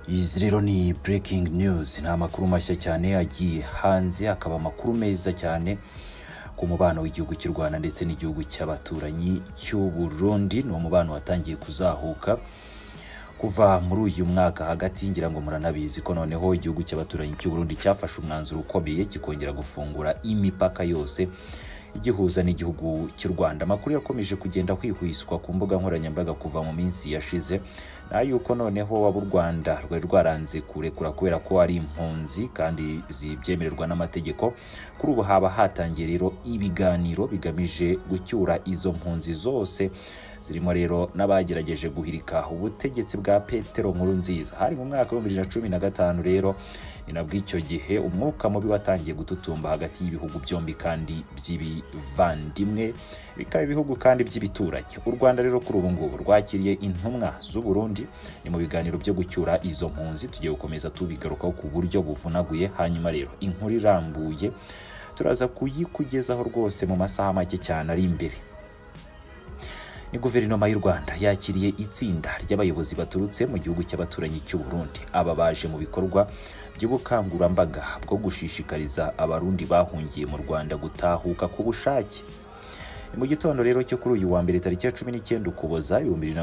Izi rero ni breaking news, nta makuru mashya cyane agiye hanze, akaba amakuru meza cyane ku mubano w'igihugu cy'u Rwanda ndetse n'igihugu cy'abaturanyi cy'u Burundi. Ni umubano watangiye kuzahuka kuva muri uyu mwaka hagati, ngira ngo muranabizi ko noneho igihugu cy'abaturanyi cy'u Burundi cyafashe umwanzuro ukomeye kikongera gufungura imipaka yose igihuza n'igihugu cy'u Rwanda. Amakuru yakomeje kugenda kwihwiswa ku mbuga nkoranyambaga kuva mu minsi yashize yuko noneho w'u Rwanda rwari rwaranze kurekura kubera ko ari impunzi kandi zibyemererwa n'amategeko. Kuri ubu haba hatangiye rero ibiganiro bigamije gucyura izo mpunzi zose, zirimo rero n'abagerageje guhirika ubutegetsi bwa Petero Nkurunziza. Hari mu mwaka wa 2015 rero ni nabwo icyo gihe umwuka mubi watangiye gututumba hagati y'ibihugu byombi kandi by'ibivandimwe, bikaba ibihugu kandi by'ibiturage. U Rwanda rero kuri ubu ngubu rwakiriye intumwa z'u Burundi, ni mu biganiro byo gucyura izo mpunzi. Tugiye gukomeza tubigarukaho ku buryo buvunaguye. Hanyuma rero inkuru irambuye turaza kuyikugezaho rwose mu masaha make cyane ari imbere. Ni guverinoma y'u Rwanda yakiriye itsinda ry'abayobozi baturutse mu gihugu cy'abaturanyi cy'u Burundi. Aba baje mu bikorwa by'ubukangurambaga bwo gushishikariza abarundi bahungiye mu Rwanda gutahuka ku bushake. Mu gitondo rero cyo kuri uyu wa mbere tariki ya 19 Ukuboza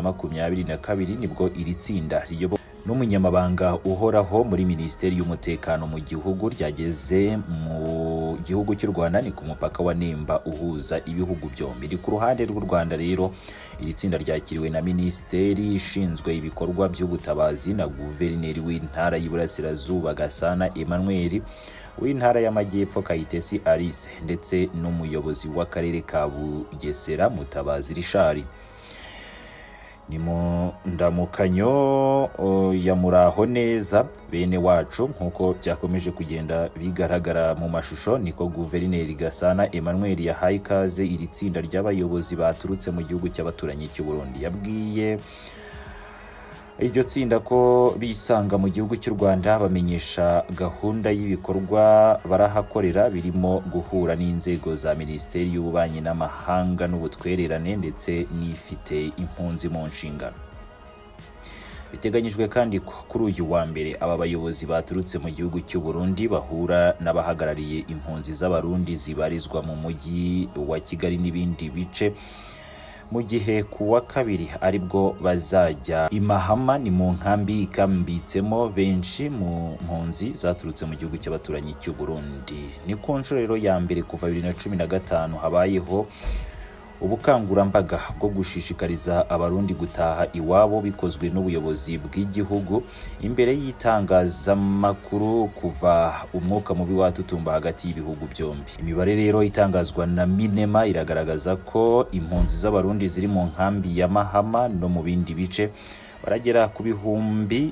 2022 nibwo iri tsinda riyobowe n'umunyamabanga uhoraho muri Minisiteri y'Umutekano mu gihugu ryageze mu gihugu cy'u Rwanda, ni ku mupaka wa Nemba uhuza ibihugu byombi. Ni ku ruhande rw'u Rwanda rero iri tsinda ryakiriwe na Minisiteri ishinzwe ibikorwa by'ubutabazi na Guverineri w'intara y'Iburasirazuba Gasana Emmanuel, w'intara y'Amajyepfo Kayitesi Alice, ndetse n'umuyobozi w'akarere ka Bugesera Mutabazi Rishari. Ni mu ndamukanyo ya muraho neza bene wacu, nkuko byakomeje kugenda bigaragara mu mashusho. Niko Guverineri Gasana Emmanuel yahaye ikaze iri tsinda ry'abayobozi baturutse mu gihugu cy'abaturanyi cy'u Burundi. Yabwiye iryo tsinda ko bisanga mu gihugu cy'u Rwanda, bamenyesha gahunda y'ibikorwa barahakorera birimo guhura n'inzego za Minisiteri y'Ububanyi n'Amahanga n'Ubutwererane ndetse n'ifite impunzi mu nshingano. Biteganyijwe kandi ko kuri uyu wa mbere aba bayobozi baturutse mu gihugu cy'u Burundi bahura n'abahagarariye impunzi z'abarundi zibarizwa mu mujyi wa Kigali n'ibindi bice, mu gihe kuwa kabiri aribwo bazajya Imahama, ni mu nkambi ikambitsemo benshi mu mpunzi zaturutse mu gihugu cy'abaturanyi cy'u Burundi. Ni ku nshuro rero ya mbere kuva 2015 habayeho ubukangurambaga bwo gushishikariza abarundi gutaha iwabo, bikozwe n'ubuyobozi bw'igihugu imbere y'itangazamakuru kuva umwuka mubi watutumba hagati y'ibihugu byombi. Imibare rero itangazwa na Minema iragaragaza ko impunzi z'abarundi ziri mu nkambi ya Mahama no mu bindi bice baragera ku bihumbi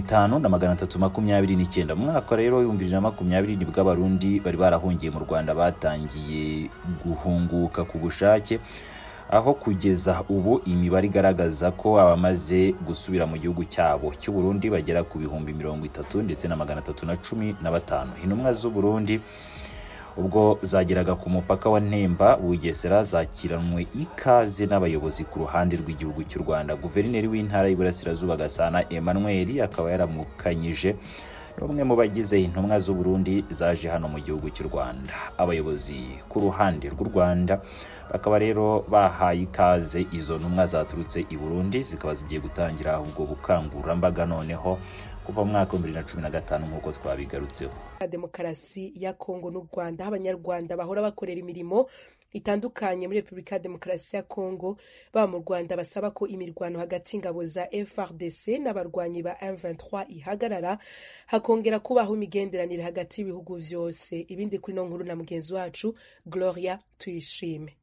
50,329. Mu mwaka rero 2020 nibwo abarundi bari barahungiye mu Rwanda batangiye guhunguka ku bushake, aho kugeza ubu imibare igaragaza ko abamaze gusubira mu gihugu cyabo cy'u Burundi bagera ku bihumbi 30 ndetse na 315. Intumwa z'u Burundi ubwo zageraga ku mupaka wa Nemba Bugesera zakiranwe ikaze n'abayobozi ku ruhande rw'igihugu cy'u Rwanda. Guverineri w'intara y'Iburasirazuba Gasana Emmanuel akaba yaramukanyije n'umwe mu bagize intumwa z'u Burundi zaje hano mu gihugu cy'u Rwanda. Abayobozi ku ruhande rw'u Rwanda bakaba rero bahaye ikaze izo ntumwa zaturutse i Burundi, zikaba zigiye gutangira ubwo bukangurambaga noneho kuva mu mwaka wa 2015 nk'uko twabigarutseho. Demokarasi ya Kongo n'u Rwanda, abanyarwanda bahora bakorera imirimo itandukanye muri Repubulika ya Demokarasi ya Kongo ba mu Rwanda basaba ko imirwano hagati y'ingabo za FARDC n'abarwanyi ba M23 ihagarara, hakongera kubaho imigenderanire hagati y'ibihugu byose. Ibindi kuri no nkuru na mugenzi wacu Gloria Tuyishime.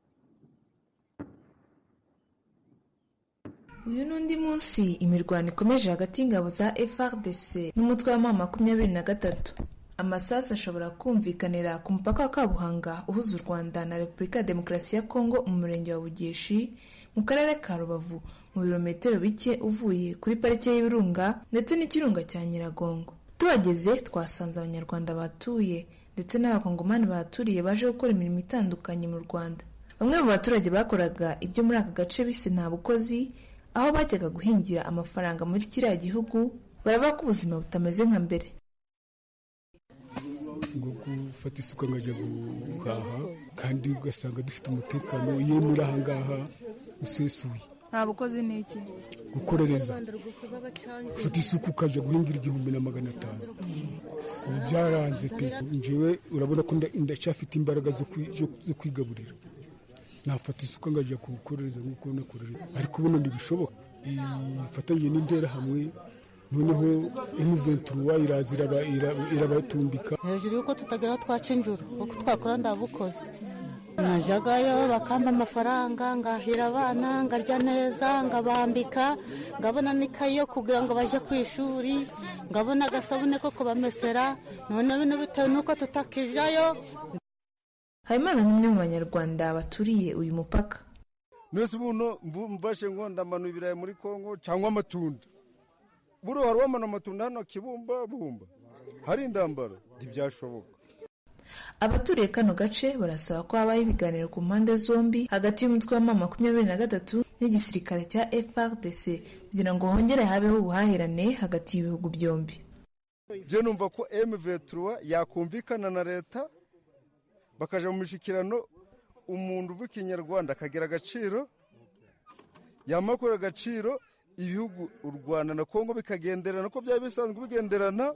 Uyu nundi munsi imirwano ikomeje hagati y'ingabo za FARDC n'umutwe wa M23. Amasasu ashobora kumvikanira ku mupaka wa Kabuhanga uhuza u Rwanda na Repubulika ya Demokarasi ya Kongo mu murenge wa Bugeshi mu karere ka Rubavu, mu birometero bike uvuye kuri parike y'Ibirunga ndetse n'ikirunga cya Nyiragongo. Tuhageze twasanze abanyarwanda batuye ndetse n'abakongomani baturiye baje gukora imirimo itandukanye mu Rwanda. Bamwe mu baturage bakoraga ibyo muri aka gace bise nta bukozi, aho bajyaga guhingira amafaranga muri kiriya gihugu baravuga ko ubuzima butameze nka mbere. ngo gufata isuka nkajya guhaha kandi ugasanga dufite umutekano iyo muri aha ngaha usesuye. nta bukozi ni iki? gukorereza, ufite isuka ukajya guhingira 1,500. ubu byaranze pe. njyewe urabona ko ndacyafite imbaraga zo kwigaburira. nafata isuka nkajya gukorereza nk'uko nakorera, ariko ubuno ntibishoboka. ifatanyije n'intera hamwe, noneho M23 iraza irabatumbika. hejuru yuko tutagira twaca injuru uko twakora ndabukoze. najagayo bakamba amafaranga ngahira abana ngarya neza ngabambika ngabona n'ikayi yo kugira ngo baje ku ishuri ngabona agasabune ko kubamesera. none bino bitewe n'uko tutakijayo. Habimana ni umwe mu banyarwanda baturiye uyu mupaka. Nese buno mvashe ngo ndamanu ibirayi muri Kongo cyangwa amatunda. Buro harwamana amatunda hano Kibumba bumba. Hari indambara ntibyashoboka. Abaturiye kano gace barasaba ko habaho ibiganiro ku mpande zombi hagati y'umutwe wa M23 n'igisirikare cya FARDC kugira ngo hongere habeho ubuhahirane hagati y'ibihugu byombi. Je numva ko M23 yakumvikana na leta bakaja mu mishikirano, umuntu uvuga Kinyarwanda akagira agaciro, yamakora agaciro, ibihugu u Rwanda na Kongo bikagenderana ko byaba bisanzwe bigenderana.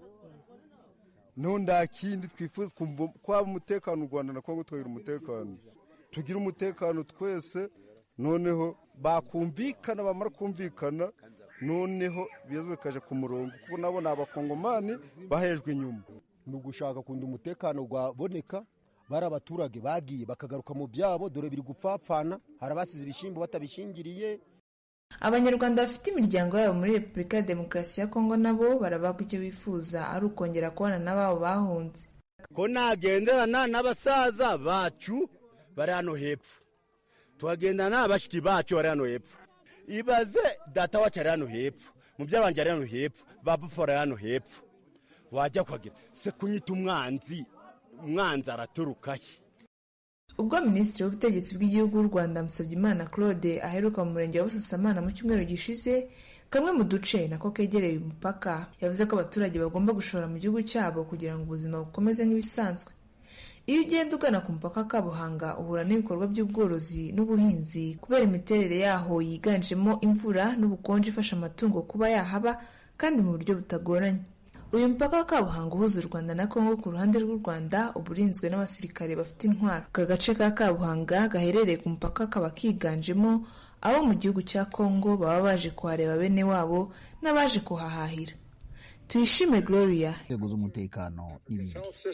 Nunda kindi twifuza kwa umutekano u Rwanda na Kongo twagira umutekano, tugira umutekano twese. Noneho bakumvikana, bamara kumvikana, noneho bizwe kaje ku murongo kuko nabo n'abakongomani bahejwe inyuma. Nugushaka kundi umutekano gwaboneka, bari abaturage bagiye bakagaruka mu byabo, dore biri gupfapfana, harabasize ibishimbo batabishingiriye. Abanyarwanda bafite imiryango yabo muri Repubulika ya Demokarasi ya Kongo nabo baravuga icyo bifuza ari ukongera kubana n'ababo bahunze. Ko nagenderana n'abasaza bacu bari hano hepfo, tuhagendana n'abashiki bacu bari hano hepfo. Ibaze data wacu ari hano hepfo, mu byabanje ari hano hepfo, babufora hano hepfo. Wajya kwagira se kunyita umwanzi araturukaye. Ubwo Minisitiri w'Ubutegetsi bw'Igihugu w'u Rwanda Musabyimana Claude aheruka mu murenge wa Busasamana mu cyumweru gishize, kamwe mu duce nako kegereye umupaka, yavuze ko abaturage bagomba gushora mu gihugu cyabo kugira ngo ubuzima bukomeze nk'ibisanzwe. Iyo ugenda ugana ku mupaka Kabuhanga uhura n'ibikorwa by'ubworozi n'ubuhinzi kubera imiterere yaho yiganjemo imvura n'ubukonje ifasha amatungo kuba yahaba kandi mu buryo butagoranye. Uyu mupaka wa Kabuhanga uhuza u Rwanda na Kongo ku ruhande rw'u Rwanda uburinzwe n'abasirikare bafite intwaro. Aka gace ka Kabuhanga gaherereye ku mupaka kaba kiganjemo abo mu gihugu cya Kongo baba baje kuhareba bene wabo n'abaje kuhahahira. Tuyishime Gloria, Inzego z'umutekano n'ibindi.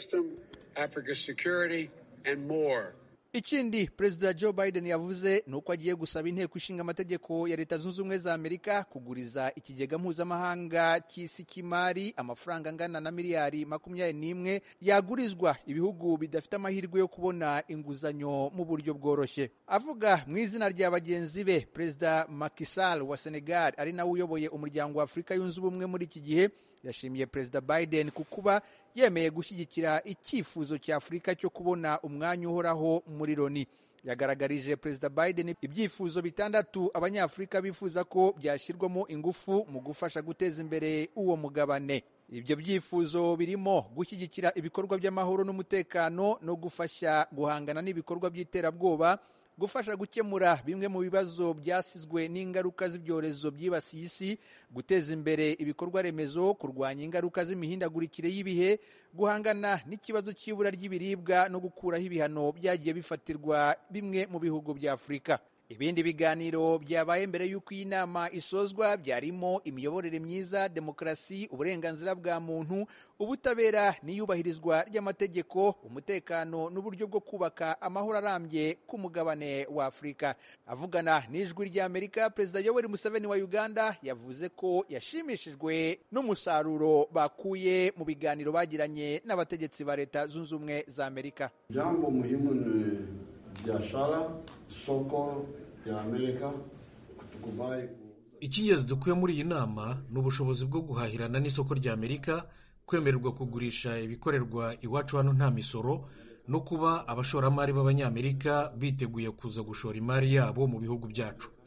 Ikindi Perezida Joe Biden yavuze nuko agiye gusaba inteko ishinga amategeko ya Leta Zunze Ubumwe za Amerika kuguriza ikigega mpuzamahanga cy'isi cy'imari amafaranga angana na miliyari 21 yagurizwa ibihugu bidafite amahirwe yo kubona inguzanyo mu buryo bworoshye. Avuga mu izina rya bagenzi be, Perezida Macky Sall wa Senegal ari nawe uyoboye umuryango wa Afurika yunze ubumwe muri iki gihe, yashimiye Perezida Biden kukuba yemeye gushyigikira icyifuzo cya Afurika cyo kubona umwanya uhoraho muri Loni. Yagaragarije Perezida Biden ibyifuzo 6 abanyafurika bifuza ko byashyirwamo ingufu mu gufasha guteza imbere uwo mugabane. Ibyo byifuzo birimo gushyigikira ibikorwa by'amahoro n'umutekano no gufasha guhangana n'ibikorwa by'iterabwoba, gufasha gukemura bimwe mu bibazo byasizwe n'ingaruka z'ibyorezo byibasiye isi, guteza imbere ibikorwa remezo, kurwanya ingaruka z'imihindagurikire y'ibihe, guhangana n'ikibazo cy'ibura ry'ibiribwa no gukuraho ibihano byagiye bifatirwa bimwe mu bihugu bya Afurika. Ibindi biganiro byabaye mbere y'uko iyi nama isozwa byarimo imiyoborere myiza, demokarasi, uburenganzira bwa muntu, ubutabera n'iyubahirizwa ry'amategeko, umutekano n'uburyo bwo kubaka amahoro arambye ku mugabane wa Afurika. Avugana n'ijwi ry'Amerika, Perezida Yoweri Museveni wa Uganda yavuze ko yashimishijwe n'umusaruro bakuye mu biganiro bagiranye n'abategetsi ba Leta Zunze Ubumwe za Amerika. Jambo muhimu ni biashara, soko ya Amerika kutukubaye. Icyingenzi dukuye muri iyi nama ni ubushobozi bwo guhahirana n'isoko rya Amerika, kwemererwa kugurisha ibikorerwa iwacu hano nta misoro, no kuba abashoramari b'abanyamerika biteguye kuza gushora imari yabo mu bihugu byacu.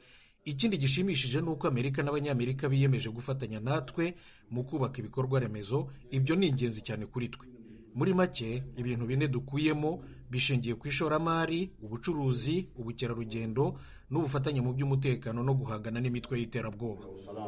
ikindi gishimishije ni uko Amerika n'Abanyamerika biyemeje gufatanya natwe mu kubaka ibikorwa remezo. Ibyo ni ingenzi cyane kuri twe. Muri make, ibintu bine dukuyemo bishingiye ku ishoramari, ubucuruzi, ubukerarugendo n'ubufatanye mu by'umutekano no guhangana n'imitwe y'iterabwoba.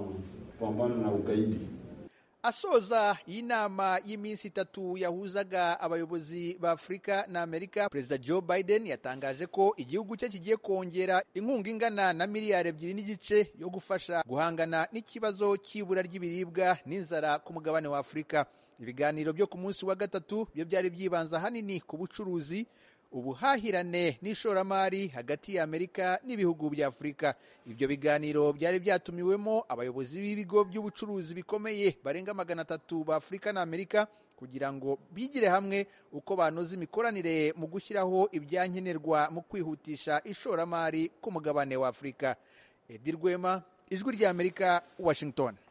Asoza iyi nama y'iminsi 3 yahuzaga abayobozi ba Afurika na Amerika, Perezida Joe Biden yatangaje ko igihugu cye kigiye kongera inkunga ingana na miliyari 2.5 yo gufasha guhangana n'ikibazo cy'ibura ry'ibiribwa n'inzara ku mugabane wa Afurika. Ibiganiro byo ku munsi wa gatatu byo byari byibanza hanini ku bucuruzi, ubuhahirane n'ishoramari hagati ya Amerika n'ibihugu bya Afurika. Ibyo biganiro byari byatumiwemo abayobozi b'ibigo by'ubucuruzi bikomeye barenga 300 ba Afurika na Amerika kugira ngo bigire hamwe uko banoza imikoranire mu gushyiraho ibyankenerwa mu kwihutisha ishoramari ku mugabane wa Afurika. Edi Rwema, Ijwi ry'Amerika, Washington.